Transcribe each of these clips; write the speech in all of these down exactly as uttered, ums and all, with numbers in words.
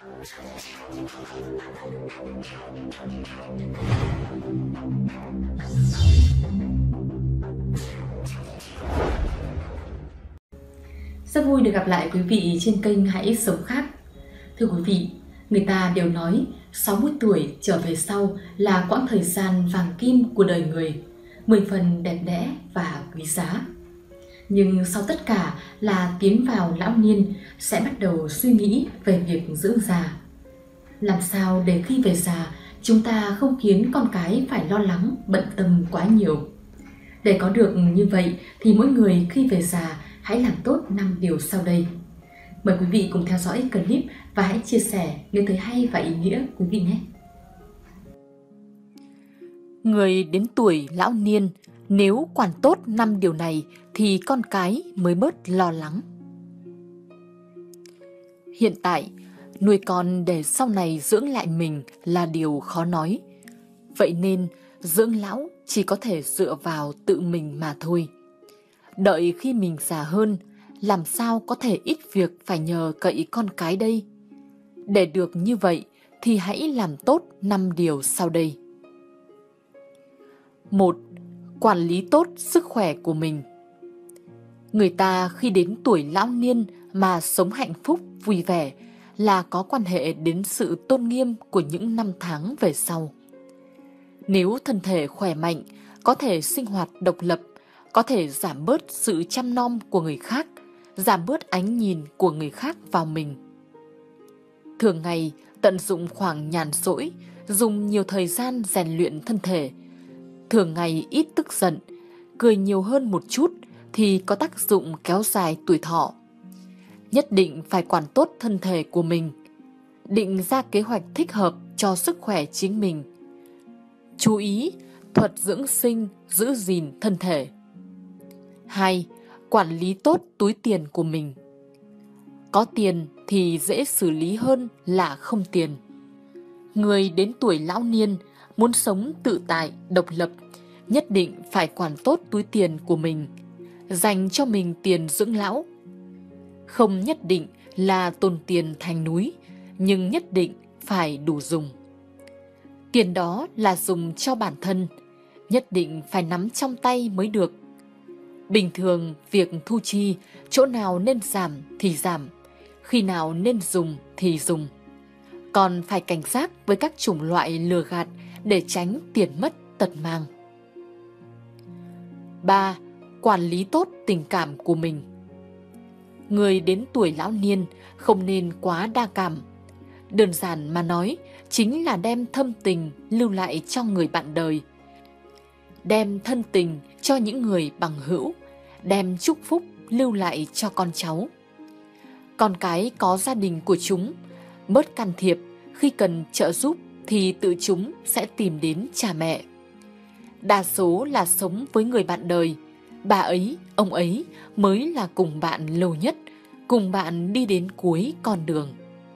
Rất vui được gặp lại quý vị trên kênh Hãy Sống Khác. Thưa quý vị, người ta đều nói sáu mươi tuổi trở về sau là quãng thời gian vàng kim của đời người, mười phần đẹp đẽ và quý giá. Nhưng sau tất cả là tiến vào lão niên sẽ bắt đầu suy nghĩ về việc dưỡng già. Làm sao để khi về già chúng ta không khiến con cái phải lo lắng, bận tâm quá nhiều. Để có được như vậy thì mỗi người khi về già hãy làm tốt năm điều sau đây. Mời quý vị cùng theo dõi clip và hãy chia sẻ nếu thấy hay và ý nghĩa quý vị nhé. Người đến tuổi lão niên nếu quản tốt năm điều này thì con cái mới bớt lo lắng. Hiện tại, nuôi con để sau này dưỡng lại mình là điều khó nói. Vậy nên, dưỡng lão chỉ có thể dựa vào tự mình mà thôi. Đợi khi mình già hơn, làm sao có thể ít việc phải nhờ cậy con cái đây? Để được như vậy thì hãy làm tốt năm điều sau đây. một. Quản lý tốt sức khỏe của mình. Người ta khi đến tuổi lão niên mà sống hạnh phúc, vui vẻ là có quan hệ đến sự tôn nghiêm của những năm tháng về sau. Nếu thân thể khỏe mạnh, có thể sinh hoạt độc lập, có thể giảm bớt sự chăm nom của người khác, giảm bớt ánh nhìn của người khác vào mình. Thường ngày, tận dụng khoảng nhàn rỗi, dùng nhiều thời gian rèn luyện thân thể. Thường ngày ít tức giận, cười nhiều hơn một chút thì có tác dụng kéo dài tuổi thọ. Nhất định phải quản tốt thân thể của mình, định ra kế hoạch thích hợp cho sức khỏe chính mình. Chú ý thuật dưỡng sinh, giữ gìn thân thể. hai. Quản lý tốt túi tiền của mình. Có tiền thì dễ xử lý hơn là không tiền. Người đến tuổi lão niên muốn sống tự tại, độc lập, nhất định phải quản tốt túi tiền của mình, dành cho mình tiền dưỡng lão. Không nhất định là tồn tiền thành núi, nhưng nhất định phải đủ dùng. Tiền đó là dùng cho bản thân, nhất định phải nắm trong tay mới được. Bình thường việc thu chi, chỗ nào nên giảm thì giảm, khi nào nên dùng thì dùng. Còn phải cảnh giác với các chủng loại lừa gạt để tránh tiền mất tật mang. ba. Quản lý tốt tình cảm của mình. Người đến tuổi lão niên không nên quá đa cảm. Đơn giản mà nói, chính là đem thâm tình lưu lại cho người bạn đời, đem thân tình cho những người bằng hữu, đem chúc phúc lưu lại cho con cháu. Con cái có gia đình của chúng, bớt can thiệp, khi cần trợ giúp thì tự chúng sẽ tìm đến cha mẹ. Đa số là sống với người bạn đời, bà ấy, ông ấy mới là cùng bạn lâu nhất, cùng bạn đi đến cuối con đường.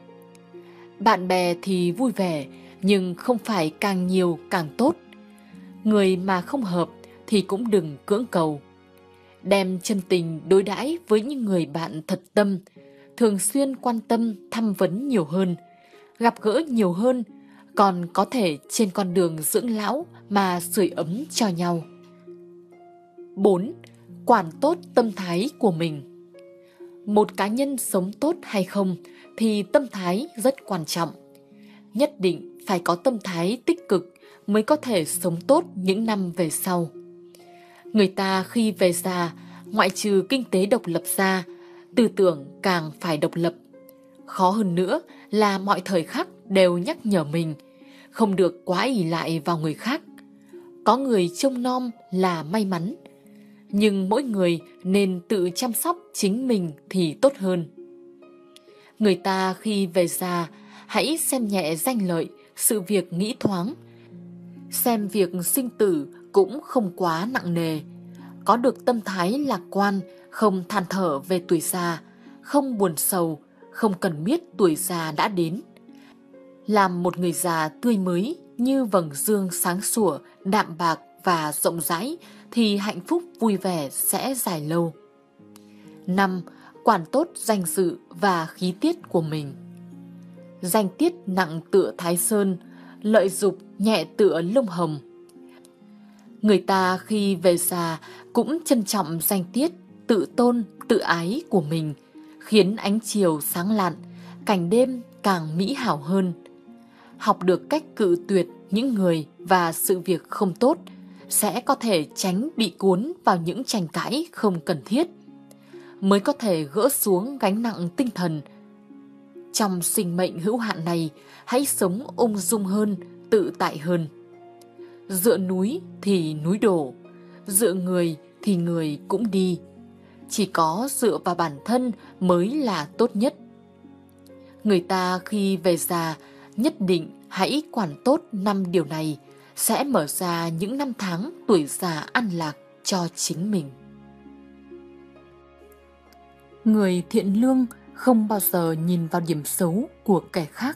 Bạn bè thì vui vẻ, nhưng không phải càng nhiều càng tốt. Người mà không hợp thì cũng đừng cưỡng cầu. Đem chân tình đối đãi với những người bạn thật tâm, thường xuyên quan tâm thăm vấn nhiều hơn, gặp gỡ nhiều hơn, còn có thể trên con đường dưỡng lão mà sưởi ấm cho nhau. bốn. Quản tốt tâm thái của mình. Một cá nhân sống tốt hay không thì tâm thái rất quan trọng. Nhất định phải có tâm thái tích cực mới có thể sống tốt những năm về sau. Người ta khi về già, ngoại trừ kinh tế độc lập ra, tư tưởng càng phải độc lập. Khó hơn nữa là mọi thời khắc đều nhắc nhở mình, không được quá ỷ lại vào người khác. Có người trông nom là may mắn, nhưng mỗi người nên tự chăm sóc chính mình thì tốt hơn. Người ta khi về già, hãy xem nhẹ danh lợi, sự việc nghĩ thoáng. Xem việc sinh tử cũng không quá nặng nề. Có được tâm thái lạc quan, không than thở về tuổi già, không buồn sầu, không cần biết tuổi già đã đến. Làm một người già tươi mới như vầng dương sáng sủa, đạm bạc và rộng rãi thì hạnh phúc vui vẻ sẽ dài lâu. năm. Quản tốt danh dự và khí tiết của mình. danh tiết nặng tựa Thái Sơn, lợi dục nhẹ tựa lông hồng. Người ta khi về già cũng trân trọng danh tiết, tự tôn, tự ái của mình, khiến ánh chiều sáng lạn, cảnh đêm càng mỹ hảo hơn. Học được cách cự tuyệt những người và sự việc không tốt, sẽ có thể tránh bị cuốn vào những tranh cãi không cần thiết, mới có thể gỡ xuống gánh nặng tinh thần. Trong sinh mệnh hữu hạn này, hãy sống ung dung hơn, tự tại hơn. Dựa núi thì núi đổ, dựa người thì người cũng đi. Chỉ có dựa vào bản thân mới là tốt nhất. Người ta khi về già nhất định hãy quản tốt năm điều này, sẽ mở ra những năm tháng tuổi già an lạc cho chính mình. Người thiện lương không bao giờ nhìn vào điểm xấu của kẻ khác.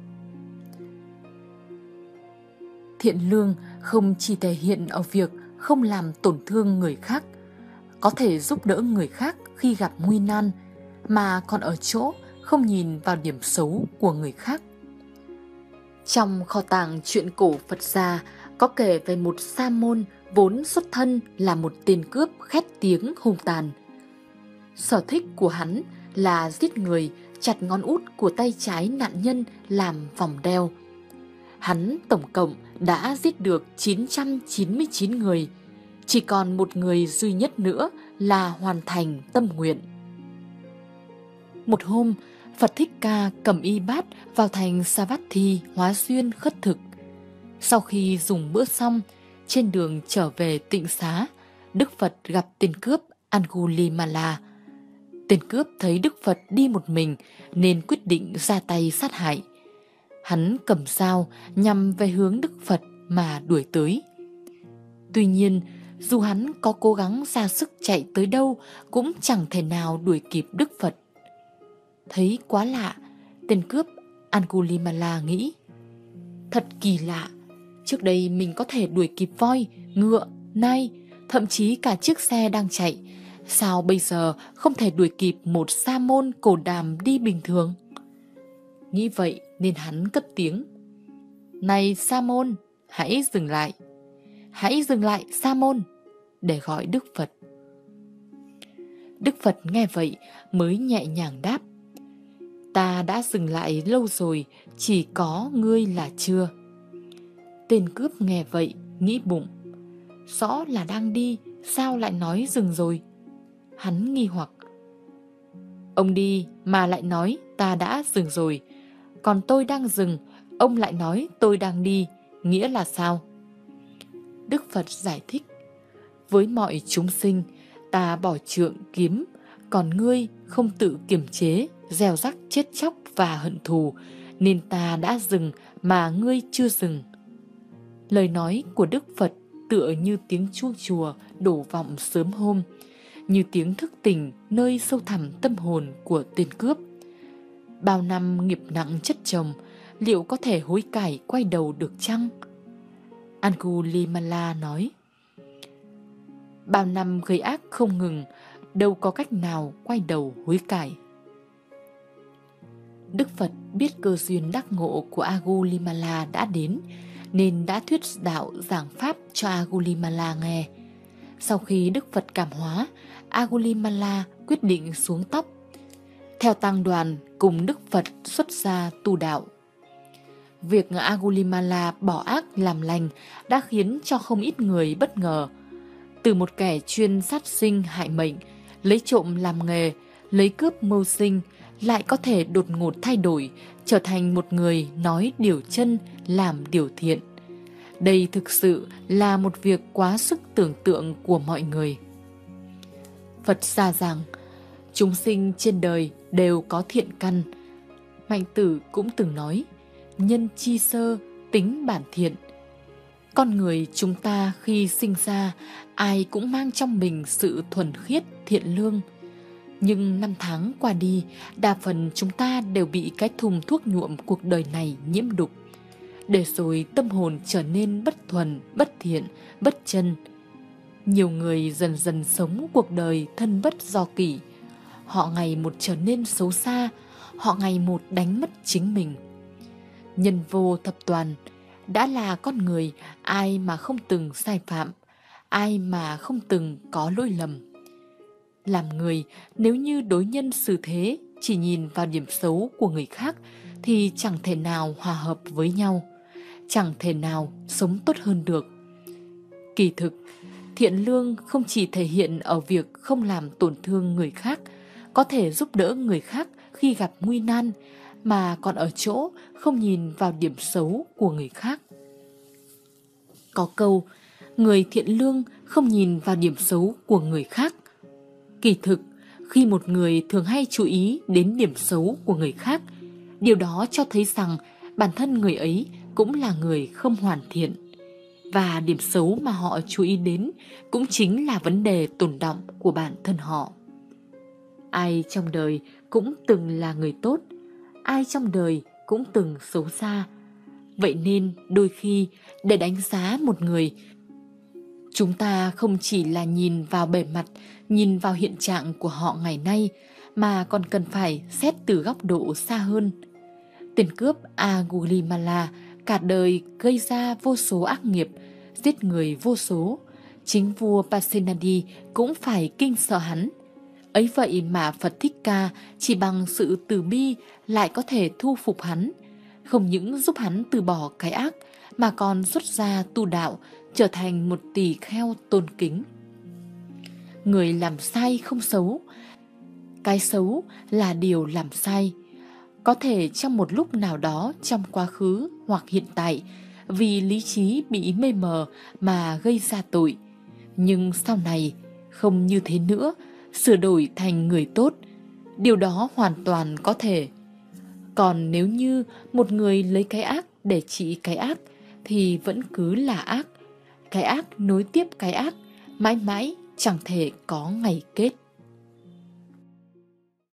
Thiện lương không chỉ thể hiện ở việc không làm tổn thương người khác, có thể giúp đỡ người khác khi gặp nguy nan, mà còn ở chỗ không nhìn vào điểm xấu của người khác. Trong kho tàng truyện cổ Phật gia có kể về một sa môn vốn xuất thân là một tên cướp khét tiếng hung tàn. Sở thích của hắn là giết người, chặt ngón út của tay trái nạn nhân làm vòng đeo. Hắn tổng cộng đã giết được chín trăm chín mươi chín người, chỉ còn một người duy nhất nữa là hoàn thành tâm nguyện. Một hôm, Phật Thích Ca cầm y bát vào thành Savatthi hóa duyên khất thực. Sau khi dùng bữa xong, trên đường trở về tịnh xá, Đức Phật gặp tên cướp Angulimala. Tên cướp thấy Đức Phật đi một mình nên quyết định ra tay sát hại. Hắn cầm dao nhằm về hướng Đức Phật mà đuổi tới. Tuy nhiên, dù hắn có cố gắng ra sức chạy tới đâu cũng chẳng thể nào đuổi kịp Đức Phật. Thấy quá lạ, tên cướp Angulimala nghĩ: thật kỳ lạ, trước đây mình có thể đuổi kịp voi, ngựa, nai, thậm chí cả chiếc xe đang chạy. Sao bây giờ không thể đuổi kịp một sa môn cổ đàm đi bình thường? Nghĩ vậy nên hắn cất tiếng: này sa môn, hãy dừng lại. Hãy dừng lại sa môn, để gọi Đức Phật. Đức Phật nghe vậy mới nhẹ nhàng đáp: ta đã dừng lại lâu rồi, chỉ có ngươi là chưa. Tên cướp nghe vậy nghĩ bụng: rõ là đang đi, sao lại nói dừng rồi? Hắn nghi hoặc: ông đi mà lại nói ta đã dừng rồi, còn tôi đang dừng, ông lại nói tôi đang đi, nghĩa là sao? Đức Phật giải thích: với mọi chúng sinh, ta bỏ trượng kiếm, còn ngươi không tự kiềm chế, gieo rắc chết chóc và hận thù, nên ta đã dừng mà ngươi chưa dừng. Lời nói của Đức Phật tựa như tiếng chuông chùa đổ vọng sớm hôm, như tiếng thức tỉnh nơi sâu thẳm tâm hồn của tên cướp. Bao năm nghiệp nặng chất chồng, liệu có thể hối cải quay đầu được chăng? Angulimala nói: bao năm gây ác không ngừng, đâu có cách nào quay đầu hối cải. Đức Phật biết cơ duyên đắc ngộ của Angulimala đã đến, nên đã thuyết đạo giảng pháp cho Angulimala nghe. Sau khi Đức Phật cảm hóa, Angulimala quyết định xuống tóc, theo tăng đoàn cùng Đức Phật xuất gia tu đạo. Việc Angulimala bỏ ác làm lành đã khiến cho không ít người bất ngờ. Từ một kẻ chuyên sát sinh hại mệnh, lấy trộm làm nghề, lấy cướp mưu sinh, lại có thể đột ngột thay đổi, trở thành một người nói điều chân, làm điều thiện. Đây thực sự là một việc quá sức tưởng tượng của mọi người. Phật gia rằng, chúng sinh trên đời đều có thiện căn. Mạnh Tử cũng từng nói: nhân chi sơ, tính bản thiện. Con người chúng ta khi sinh ra, ai cũng mang trong mình sự thuần khiết, thiện lương. Nhưng năm tháng qua đi, đa phần chúng ta đều bị cái thùng thuốc nhuộm cuộc đời này nhiễm đục, để rồi tâm hồn trở nên bất thuần, bất thiện, bất chân. Nhiều người dần dần sống cuộc đời thân bất do kỷ. Họ ngày một trở nên xấu xa, họ ngày một đánh mất chính mình. Nhân vô thập toàn, đã là con người, ai mà không từng sai phạm, ai mà không từng có lỗi lầm. Làm người, nếu như đối nhân xử thế chỉ nhìn vào điểm xấu của người khác thì chẳng thể nào hòa hợp với nhau, chẳng thể nào sống tốt hơn được. Kỳ thực, thiện lương không chỉ thể hiện ở việc không làm tổn thương người khác, có thể giúp đỡ người khác khi gặp nguy nan, mà còn ở chỗ không nhìn vào điểm xấu của người khác. Có câu, người thiện lương không nhìn vào điểm xấu của người khác. Kỳ thực, khi một người thường hay chú ý đến điểm xấu của người khác, điều đó cho thấy rằng bản thân người ấy cũng là người không hoàn thiện. Và điểm xấu mà họ chú ý đến cũng chính là vấn đề tồn đọng của bản thân họ. Ai trong đời cũng từng là người tốt, ai trong đời cũng từng xấu xa. Vậy nên đôi khi để đánh giá một người, chúng ta không chỉ là nhìn vào bề mặt, nhìn vào hiện trạng của họ ngày nay, mà còn cần phải xét từ góc độ xa hơn. Tên cướp Angulimala cả đời gây ra vô số ác nghiệp, giết người vô số. Chính vua Pasenadi cũng phải kinh sợ hắn. Ấy vậy mà Phật Thích Ca chỉ bằng sự từ bi lại có thể thu phục hắn, không những giúp hắn từ bỏ cái ác mà còn xuất gia tu đạo, trở thành một tỳ kheo tôn kính. Người làm sai không xấu, cái xấu là điều làm sai. Có thể trong một lúc nào đó trong quá khứ hoặc hiện tại, vì lý trí bị mê mờ mà gây ra tội. Nhưng sau này không như thế nữa, sửa đổi thành người tốt, điều đó hoàn toàn có thể. Còn nếu như một người lấy cái ác để trị cái ác thì vẫn cứ là ác. Cái ác nối tiếp cái ác, mãi mãi chẳng thể có ngày kết.